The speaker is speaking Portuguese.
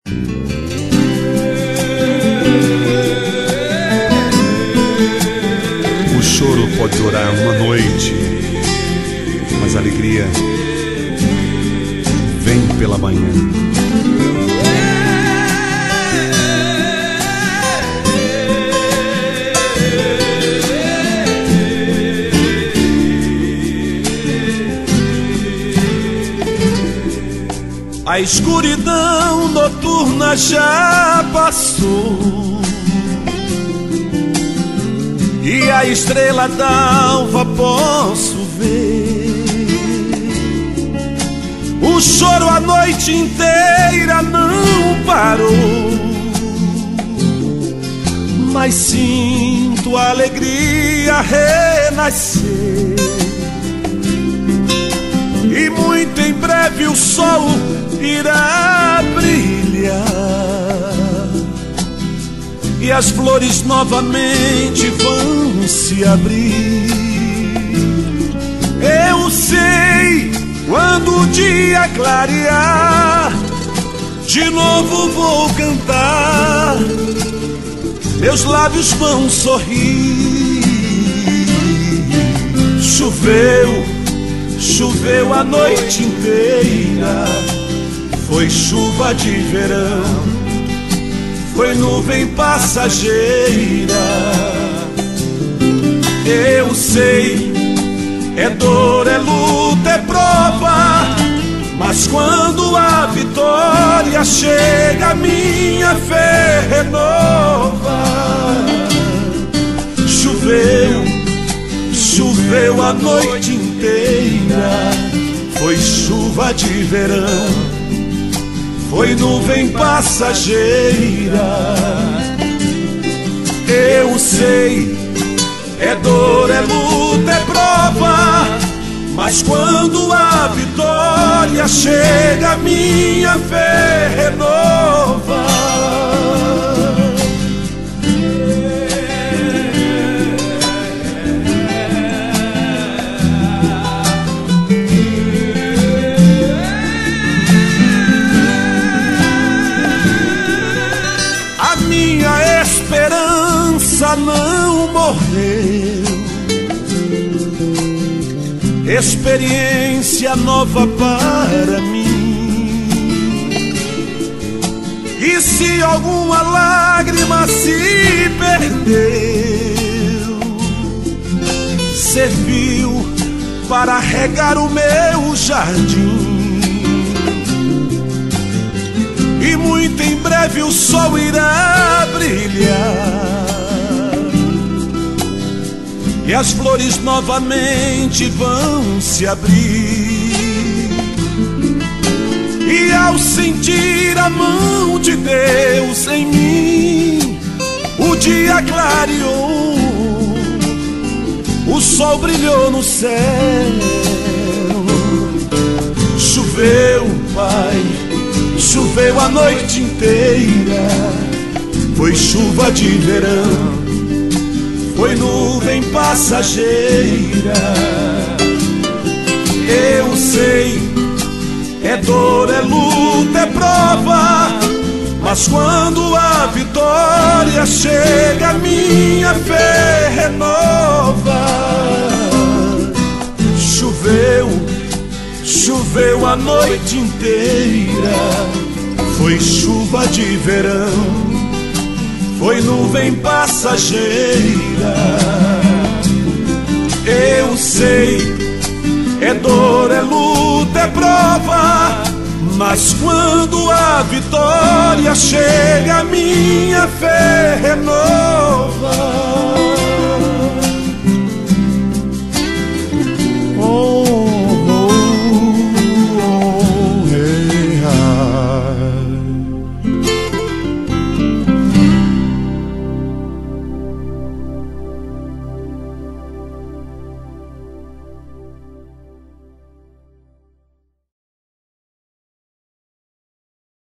O choro pode durar uma noite, mas a alegria vem pela manhã. A escuridão noturna já passou e a estrela d'alva posso ver. O choro a noite inteira não parou, mas sinto a alegria renascer. E muito em breve o sol irá brilhar e as flores novamente vão se abrir. Eu sei, quando o dia clarear, de novo vou cantar, meus lábios vão sorrir. Choveu a noite inteira, foi chuva de verão, foi nuvem passageira. Eu sei, é dor, é luta, é prova, mas quando a vitória chega, minha fé renova. Choveu a noite inteira, foi chuva de verão, foi nuvem passageira. Eu sei, é dor, é luta, é prova, mas quando a vitória chega, minha fé renova. Esperança não morreu, experiência nova para mim. E se alguma lágrima se perdeu, serviu para regar o meu jardim. E muito em breve o sol irá brilhar e as flores novamente vão se abrir. E ao sentir a mão de Deus em mim, o dia clareou, o sol brilhou no céu. Choveu, Pai, choveu a noite inteira, foi chuva de verão, foi nuvem passageira. Eu sei, é dor, é luta, é prova, mas quando a vitória chega, minha fé renova. Choveu a noite inteira, foi chuva de verão, foi nuvem passageira. Eu sei, é dor, é luta, é prova, mas quando a vitória chega, minha fé renova.